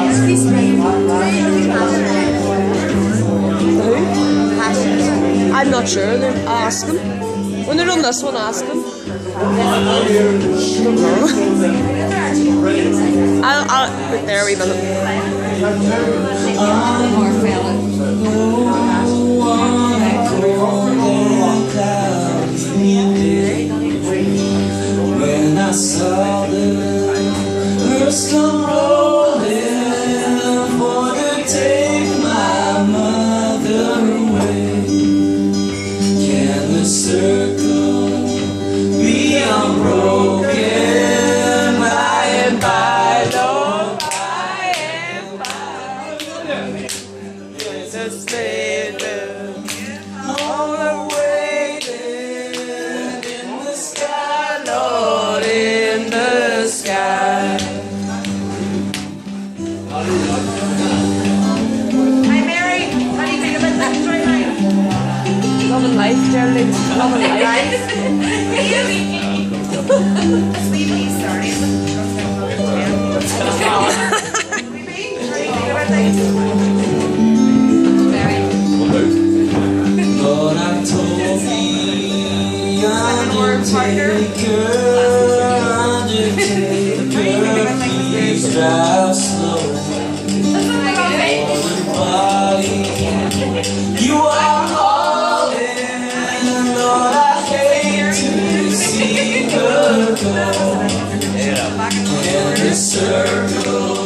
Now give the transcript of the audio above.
I'm not sure. Ask him. When they're on this one, ask him. I'll put there a wee minute. When I saw the hearse come rolling for to take my mother away, can the circle be unbroken by and by, Lord, by and by? There's a Savior on the way in the sky, Lord, in the sky. Hi Mary, how do you think about that story line? Loving life, Geraldine. Loving life. Sweetie, sorry. Lord, I told me undertaker, please drive slow. You are calling, Lord, I hate to see her go. And the circle